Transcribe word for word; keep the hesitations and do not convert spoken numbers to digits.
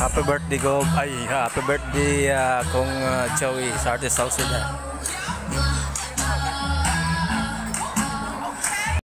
Happy birthday, Gob. Ay, happy birthday, uh, Kong uh, Joey, sarte salced.